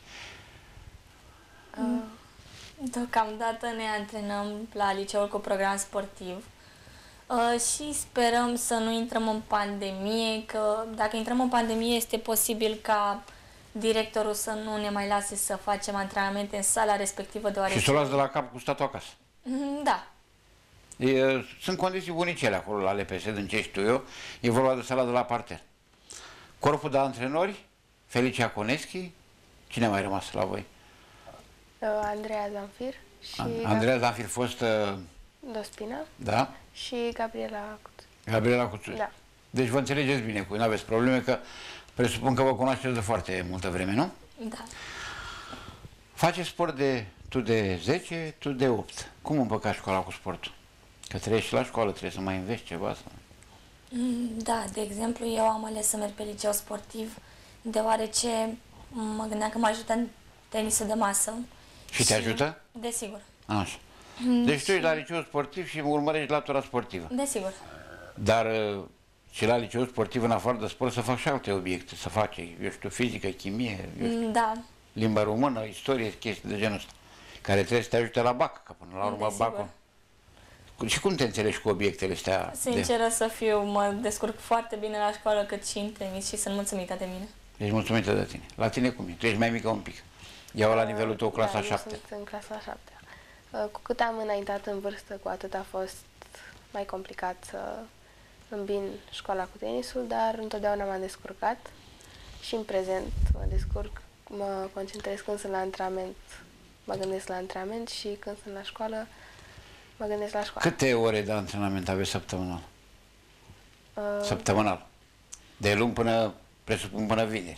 Deocamdată ne antrenăm la liceul cu program sportiv. Uh, și sperăm să nu intrăm în pandemie, că dacă intrăm în pandemie este posibil ca directorul să nu ne mai lase să facem antrenamente în sala respectivă, deoarece...
Și să o luați de la cap cu statul acasă.
Mm, Da.
E, sunt condiții bunicele acolo la L P S, din ce știu eu. E vorba de sala de la parter. Corpul de antrenori, Felicia Coneschi, cine a mai rămas la voi?
Uh, Andreea Zanfir și
Andreea Zanfir, fost, uh,
Dospina
da?
și Gabriela Cuțu.
Gabriela Cuțu.
Da.
Deci vă înțelegeți bine, cu nu aveți probleme, că presupun că vă cunoașteți de foarte multă vreme, nu?
Da.
Faceți sport de, tu de zece, tu de opt. Cum împăcați școala cu sportul? Că trebuie și la școală, trebuie să mai înveți ceva. Sau...
Mm, Da, de exemplu, eu am ales să merg pe liceu sportiv, deoarece mă gândeam că mă ajută în tenisul de masă.
Și te ajută?
Desigur.
Așa. Deci tu ești la liceu sportiv și urmărești latura sportivă.
Desigur.
Dar uh, și la liceu sportiv, în afară de sport, să fac și alte obiecte, să faci, eu știu, fizică, chimie, eu știu,
Mm, Da,
limba română, istorie, chestii de genul ăsta, care trebuie să te ajute la bac, că până la urmă
Desigur.
bacul. Și cum te înțelegi cu obiectele astea? De...
sinceră să fiu, mă descurc foarte bine la școală cât și în tenis și sunt mulțumită de mine.
Ești mulțumită de tine. La tine cum e? Tu ești mai mică un pic. Iau la nivelul tău clasa
Da, eu
șapte.
sunt în clasa șapte. Uh, Cu cât am înaintat în vârstă, cu atât a fost mai complicat să îmbin școala cu tenisul, dar întotdeauna m-am descurcat și în prezent mă descurc, mă concentrez când sunt la antrenament, mă gândesc la antrenament și când sunt la școală, mă gândesc la școală.
Câte ore de antrenament aveți săptămânal?
Uh,
Săptămânal. De luni până, presupun, până vineri.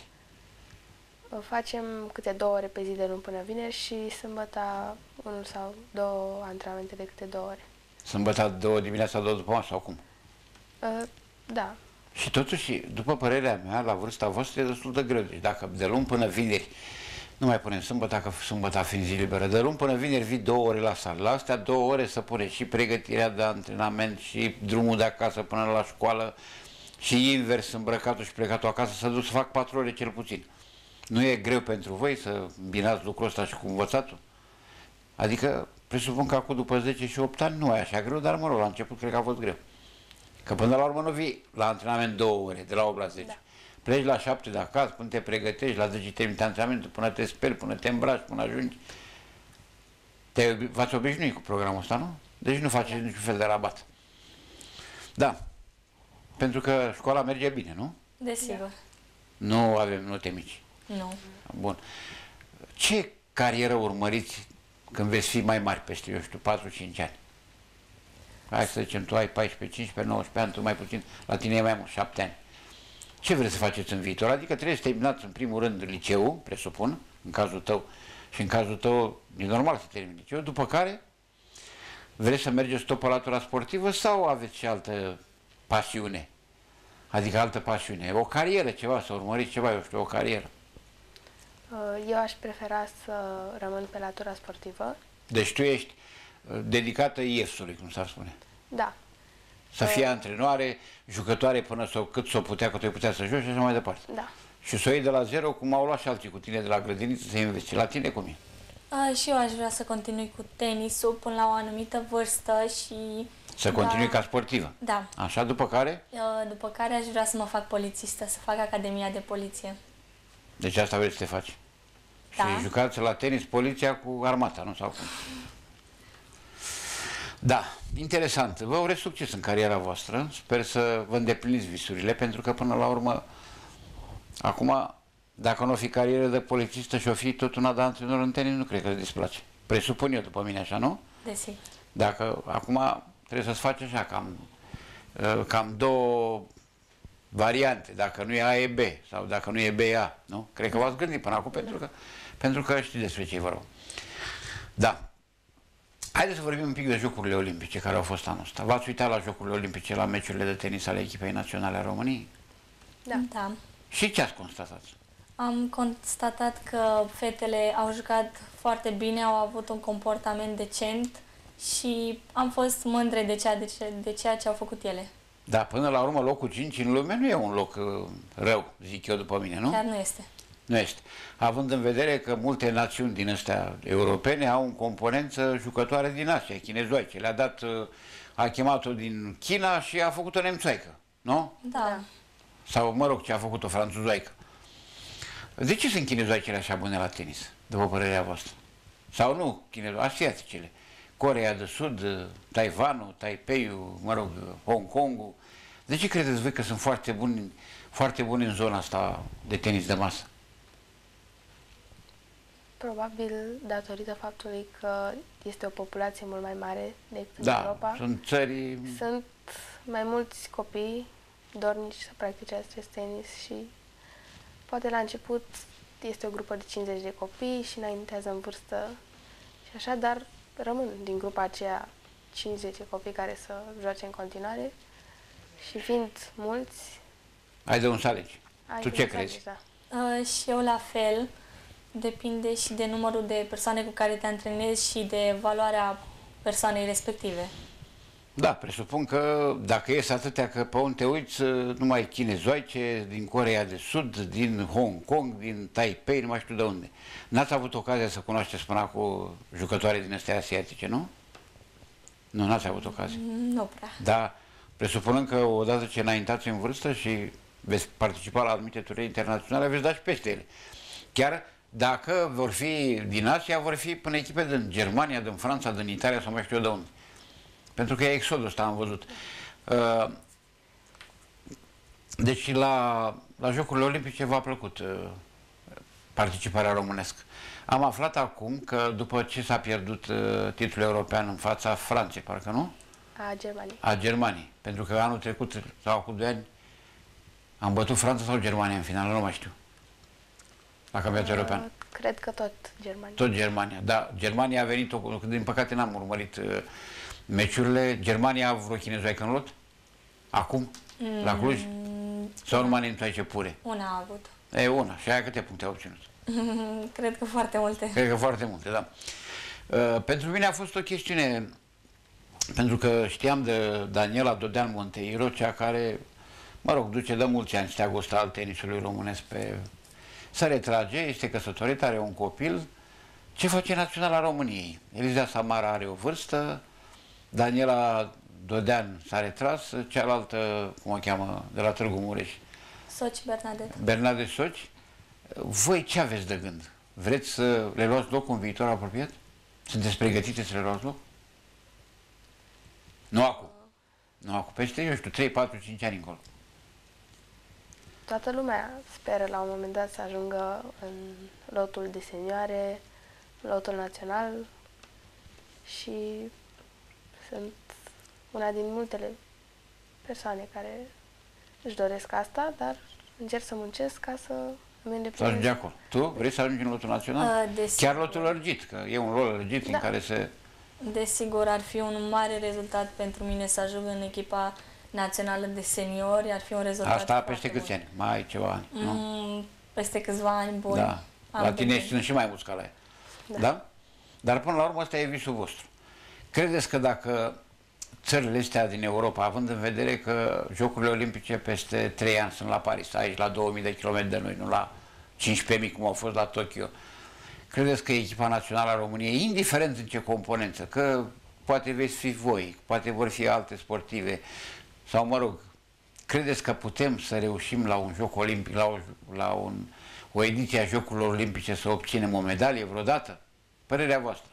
Facem câte două ore pe zi de luni până vineri și sâmbătă unul sau două antrenamente de câte două ore.
Sâmbătă două dimineața, două după masă sau cum?
Uh, Da.
Și totuși, după părerea mea, la vârsta voastră e destul de greu. Deci dacă de luni până vineri, nu mai punem sâmbătă, că sâmbătă fiind zi liberă, de luni până vineri vii două ore la sală. La astea două ore să pune și pregătirea de antrenament și drumul de acasă până la școală și invers, îmbrăcatul și plecatul acasă, să duc să fac patru ore cel puțin. Nu e greu pentru voi să îmbinați lucrul ăsta și cu învățatul? Adică, presupun că acum după zece și opt ani nu e așa greu, dar mă rog, la început cred că a fost greu. Că până la urmă nu vii la antrenament două ore, de la opt la zece. Da. Pleci la șapte de acasă, până te pregătești, la zece termini antrenamentul, până te speli, până te îmbraci, până ajungi. Te, v-ați obișnuit cu programul ăsta, nu? Deci nu faceți da. niciun fel de rabat. Da. Pentru că școala merge bine, nu?
Desigur.
Nu avem note mici.
Nu.
Bun. Ce carieră urmăriți când veți fi mai mari peste, eu știu, patru cinci ani? Hai să zicem, tu ai paisprezece, cincisprezece, nouăsprezece ani, tu mai puțin, la tine e mai mult, șapte ani. Ce vreți să faceți în viitor? Adică trebuie să terminați în primul rând liceul, presupun, în cazul tău, și în cazul tău e normal să termini liceul, după care vreți să mergeți tot pe latura sportivă sau aveți și altă pasiune? Adică altă pasiune, o carieră, ceva, să urmăriți ceva, eu știu, o carieră.
Eu aș prefera să rămân pe latura sportivă.
Deci tu ești dedicată I E F S-ului, cum s-ar spune.
Da.
Să fie antrenoare, jucătoare până s-o, cât s-o putea, că tu ai putea să joci și așa mai departe.
Da.
Și să o iei de la zero, cum au luat și alții cu tine de la grădiniță, să înveți. La tine cum e?
A, și eu aș vrea să continui cu tenisul până la o anumită vârstă și...
Să continui
da,
ca sportivă.
Da.
Așa, după care?
După care aș vrea să mă fac polițistă, să fac Academia de Poliție.
Deci asta vrei să te faci.
Da.
Și jucați la tenis poliția cu armata, nu? Sau cum? Da, interesant. Vă urez succes în cariera voastră. Sper să vă îndepliniți visurile, pentru că până la urmă, acum, dacă nu o fi carieră de polițistă și o fi tot una de antrenor în tenis, nu cred că îți displace. Presupun eu după mine așa, nu?
Desigur.
Dacă acum trebuie să-ți faci așa, cam, cam două variante, dacă nu e A, e B, sau dacă nu e B, e A, nu? Cred că v-ați gândit până acum, pentru că, pentru că știți despre ce vă rog. Da. Haideți să vorbim un pic de Jocurile Olimpice care au fost anul ăsta. V-ați uitat la Jocurile Olimpice, la meciurile de tenis ale echipei naționale a României?
Da. Da.
Și ce ați constatat?
Am constatat că fetele au jucat foarte bine, au avut un comportament decent și am fost mândre de ceea, de, ce, de ceea ce au făcut ele.
Da, până la urmă locul cinci în lume nu e un loc uh, rău, zic eu după mine, nu?
Chiar nu este.
Nu este. Având în vedere că multe națiuni din astea europene au în componență jucătoare din Asia, chinezoice. Le-a dat uh, a chemat-o din China și a făcut o nemțoaică, nu?
Da.
Sau, mă rog, ce a făcut o franțuzoaică. De ce sunt chinezoaicele așa bune la tenis, după părerea voastră? Sau nu, chinezoaice, asiaticele. Coreea de Sud, Taiwanul, Taipeiul, mă rog, Hong Kongul. De ce credeți voi că sunt foarte buni, foarte buni în zona asta de tenis de masă?
Probabil datorită faptului că este o populație mult mai mare decât
Da,
în Europa.
sunt țări...
Sunt mai mulți copii dornici să practice acest tenis și poate la început este o grupă de cincizeci de copii și înaintează în vârstă și așa, dar rămân din grupa aceea cincizeci de copii care să joace în continuare și fiind mulți...
Ai de un să alegi.
ai
Tu
de
ce
unde să
crezi?
alegi, da.
Uh, și eu la fel. Depinde și de numărul de persoane cu care te antrenezi și de valoarea persoanei respective.
Da, presupun că dacă ies atâtea, că pe unde te uiți, numai chinezoice, din Coreea de Sud, din Hong Kong, din Taipei, nu mai știu de unde. N-ați avut ocazia să cunoașteți până acum jucătoare din astea asiatice, nu? Nu, n-ați avut ocazia.
Nu prea.
Dar presupunând că odată ce înaintați în vârstă și veți participa la anumite turnee internaționale, veți da și peste ele. Chiar dacă vor fi din Asia, vor fi până echipe din Germania, din Franța, din Italia sau mai știu eu de unde. Pentru că e exodul ăsta, am văzut. Deci la, la Jocurile Olimpice v-a plăcut participarea românească. Am aflat acum că după ce s-a pierdut titlul european în fața Franței, parcă nu?
A Germaniei.
A Germaniei. Pentru că anul trecut, sau cu doi ani, am bătut Franța sau Germania în finală, nu mai știu. La campionatul
Uh,
european.
Cred că tot Germania.
Tot Germania, da. Germania a venit, o, din păcate n-am urmărit uh, meciurile. Germania a avut vreo chinezoaică în lot? Acum? Mm, la Cluj? Sau numai nemțoaice pure?
Una a avut.
E una. Și aia câte puncte a obținut?
Cred că foarte multe.
Cred că foarte multe, da. Uh, pentru mine a fost o chestiune, pentru că știam de Daniela Dodean Monteiro, cea care, mă rog, duce de mulți ani steagul ăsta al tenisului românesc pe... Se retrage, este căsătorită, are un copil. Ce face Naționala României? Eliza Samara are o vârstă, Daniela Dodean s-a retras, cealaltă, cum o cheamă, de la Târgu Mureș,
Soci Bernadette.
Bernadette Soci. Voi ce aveți de gând? Vreți să le luați loc în viitor apropiat? Sunteți pregătite să le luați loc? Nu acum. Nu acum. Peste, eu știu, trei, patru, cinci ani încolo.
Toată lumea speră la un moment dat să ajungă în lotul de senioare, lotul național și sunt una din multele persoane care își doresc asta, dar încerc să muncesc ca să îmi
Să
îndeplinesc.
ajungi acolo. Tu vrei să ajungi în lotul național?
Uh, desigur.
Chiar lotul lărgit, că e un lot lărgit
Da.
în care se...
Desigur, ar fi un mare rezultat pentru mine să ajung în echipa națională de seniori, ar fi un rezultat
Asta
foarte
peste câți
bun.
ani? Mai ai ceva ani, nu?
Mm, peste câțiva ani buni.
Da.
am
La
de
tine
gând.
sunt și mai mulți ca la ea.
Da.
Da? Dar până la urmă ăsta e visul vostru. Credeți că dacă țările astea din Europa, având în vedere că Jocurile Olimpice peste trei ani sunt la Paris, aici la două mii de kilometri de noi, nu la cincisprezece mii cum au fost la Tokyo, credeți că echipa națională a României, indiferent în ce componență, că poate veți fi voi, poate vor fi alte sportive, sau mă rog, credeți că putem să reușim la un joc olimpic, la o, la un, o ediție a Jocurilor Olimpice să obținem o medalie vreodată? Părerea voastră.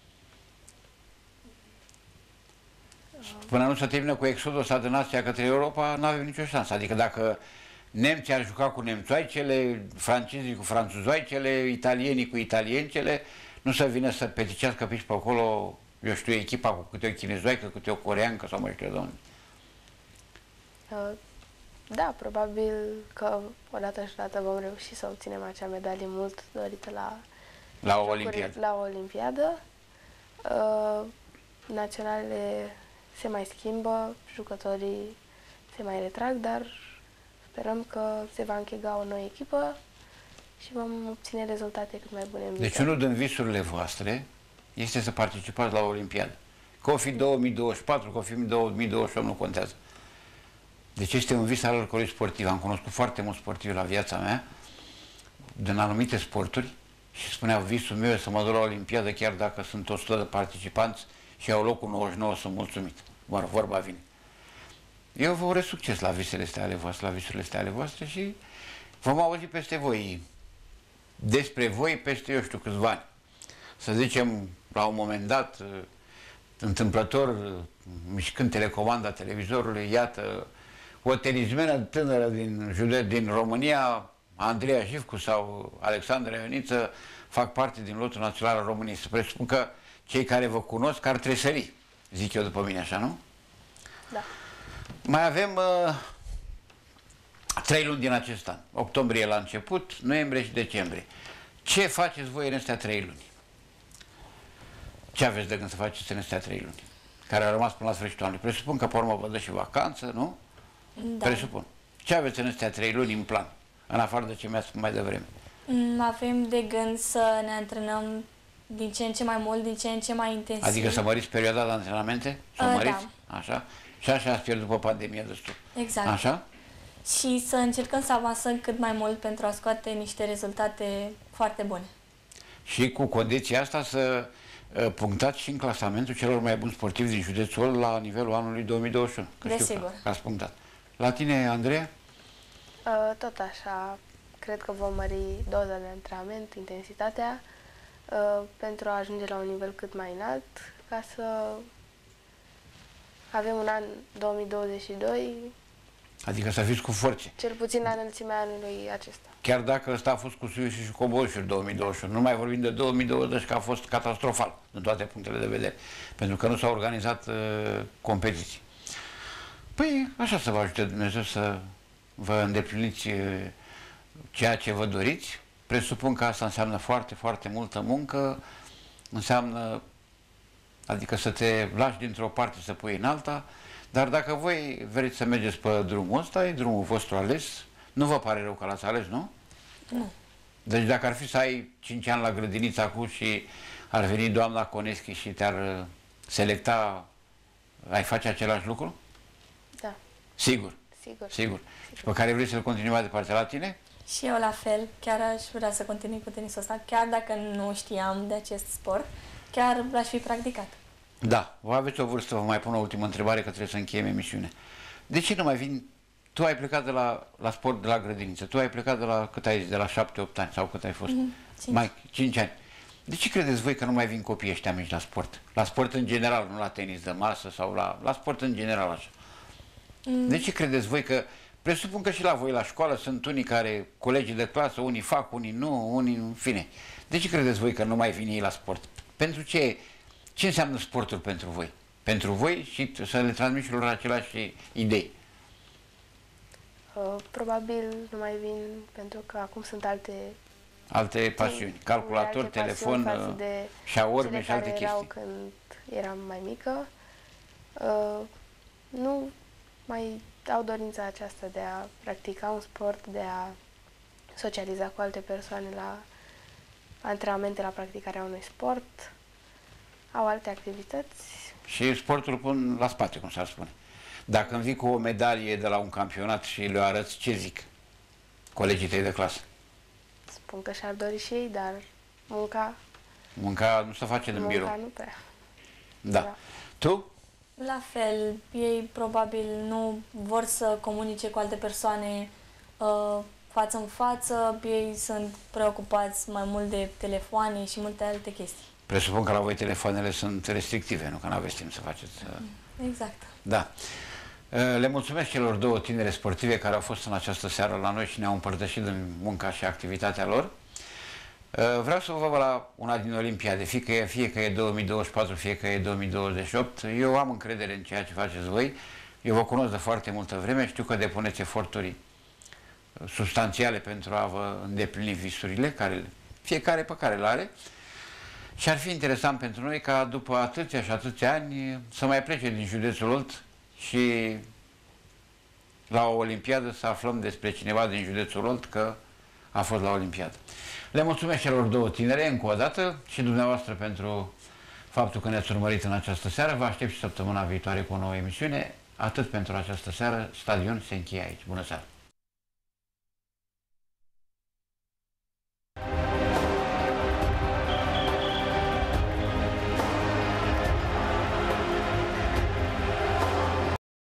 Până nu se termină cu exodul ăsta din Asia către Europa, nu avem nicio șansă. Adică dacă nemții ar juca cu nemțoaicele, francezii cu franțuzoaicele, italienii cu italiencele, nu să vină să peticească pe aici pe acolo, eu știu, echipa cu câte o chinezoaică, câte o coreancă sau mai știu de unde.
Uh, Da, probabil că odată și odată vom reuși să obținem acea medalie mult dorită la,
La o
jocuri-
olimpiadă.
la o olimpiadă. Uh, naționalele se mai schimbă, jucătorii se mai retrag, dar sperăm că se va închega o nouă echipă și vom obține rezultate cât mai bune în
Deci
viitor.
unul din visurile voastre este să participați la o olimpiadă. Că o fi două mii douăzeci și patru, că o fi două mii douăzeci și opt, nu contează. Deci este un vis al oricărui sportiv. Am cunoscut foarte mulți sportivi la viața mea, din anumite sporturi, și spuneau, visul meu e să mă duc la Olimpiadă, chiar dacă sunt o sută de participanți și au locul nouăzeci și nouă, sunt mulțumit. mă rog, vorba vine. Eu vă urez succes la visele astea ale voastre, la visurile astea ale voastre și vom auzi peste voi, despre voi peste, eu știu, câțiva ani. Să zicem, la un moment dat, întâmplător, mișcând telecomanda televizorului, iată, o tenismenă tânără din, jude, din România, Andreea Jivcu sau Alexandra Ioniță, fac parte din lotul național al României. Să presupun că cei care vă cunosc ar tresări, zic eu după mine, așa, nu?
Da.
Mai avem uh, trei luni din acest an. Octombrie la început, noiembrie și decembrie. Ce faceți voi în astea trei luni? Ce aveți de gând să faceți în astea trei luni? Care au rămas până la sfârșitul anului. Presupun că pe urmă vă dă și vacanță, nu?
Da.
Presupun. Ce aveți în astea trei luni în plan? În afară de ce mi-ați spus mai devreme.
Avem de gând să ne antrenăm din ce în ce mai mult, din ce în ce mai intensiv.
Adică să măriți perioada de antrenamente? Să
Uh,
măriți?
da.
Așa? Și așa ați pierdut după pandemie destul.
Exact.
Așa?
Și să încercăm să avansăm cât mai mult pentru a scoate niște rezultate foarte bune.
Și cu condiția asta să uh, punctați și în clasamentul celor mai buni sportivi din județul la nivelul anului două mii douăzeci și unu. Că știu
Desigur.
că ați punctat. La tine, Andreea?
Uh, Tot așa, cred că vom mări doza de antrenament, intensitatea, uh, pentru a ajunge la un nivel cât mai înalt, ca să avem un an două mii douăzeci și doi,
Adică să fiți cu forțe.
cel puțin la înălțimea anului acesta.
Chiar dacă ăsta a fost cu suișul și coboșul două mii douăzeci și unu. Nu mai vorbim de două mii douăzeci, că a fost catastrofal în toate punctele de vedere. Pentru că nu s-au organizat uh, competiții. Păi așa să vă ajute Dumnezeu să vă îndepliniți uh, ceea ce vă doriți. Presupun că asta înseamnă foarte, foarte multă muncă. Înseamnă, adică să te lași dintr-o parte să pui în alta. Dar dacă voi vreți să mergeți pe drumul ăsta, e drumul vostru ales. Nu vă pare rău că l-ați ales, nu?
Nu.
Deci dacă ar fi să ai cinci ani la grădiniță acum și ar veni doamna Coneschi și te-ar uh, selecta, ai face același lucru?
Da,
Sigur,
sigur.
sigur. Și pe care vrei să-l continui mai departe la tine?
Și eu la fel, chiar aș vrea să continui cu tenisul ăsta, chiar dacă nu știam de acest sport, chiar l-aș fi practicat.
Da, vă aveți o vârstă, vă mai pun o ultimă întrebare că trebuie să încheiem emisiunea. De ce nu mai vin? Tu ai plecat de la, la sport, de la grădiniță, tu ai plecat de la, cât ai zis, de la șapte opt ani sau cât ai fost?
Mhm, cinci.
Mai cinci ani. De ce credeți voi că nu mai vin copiii ăștia mici la sport? La sport în general, nu la tenis de masă sau la, la sport în general așa.
Mm.
De ce credeți voi că, presupun că și la voi la școală sunt unii care, colegii de clasă, unii fac, unii nu, unii în fine. De ce credeți voi că nu mai vin ei la sport? Pentru ce, ce înseamnă sportul pentru voi? Pentru voi și să le transmit și lor aceleași idei.
Uh, Probabil nu mai vin pentru că acum sunt alte
Alte pasiuni, calculator,
alte
telefon,
pasiuni față de
șaorme
cele
și alte
care erau
chestii.
când eram mai mică. Uh, nu mai au dorința aceasta de a practica un sport, de a socializa cu alte persoane la antrenamente, la practicarea unui sport. Au alte activități.
Și sportul pun la spate, cum s-ar spune. Dacă îmi vii cu o medalie de la un campionat și le arăți, ce zic colegii tăi de clasă?
Spun că și-ar dori și ei, dar munca,
Munca nu se face din birou.
munca nu prea.
Da.
Da.
Tu?
La fel, ei probabil nu vor să comunice cu alte persoane uh, față în față, ei sunt preocupați mai mult de telefoane și multe alte chestii.
Presupun că la voi telefoanele sunt restrictive, nu? Că nu aveți timp să faceți... uh,
Exact.
Da. Uh, Le mulțumesc celor două tinere sportive care au fost în această seară la noi și ne-au împărtășit din munca și activitatea lor. Uh, Vreau să vă văd la una din Olimpiade, fie că e, fie că e două mii douăzeci și patru, fie că e două mii douăzeci și opt. Eu am încredere în ceea ce faceți voi. Eu vă cunosc de foarte multă vreme, știu că depuneți eforturi substanțiale pentru a vă îndeplini visurile, care, fiecare pe care le are. Și ar fi interesant pentru noi ca după atâția și atâția ani să mai plece din județul Olt și la o olimpiadă să aflăm despre cineva din județul Olt că a fost la olimpiadă. Le mulțumesc celor două tinere încă o dată și dumneavoastră pentru faptul că ne-ați urmărit în această seară. Vă aștept și săptămâna viitoare cu o nouă emisiune. Atât pentru această seară. Stadion se încheie aici. Bună seara!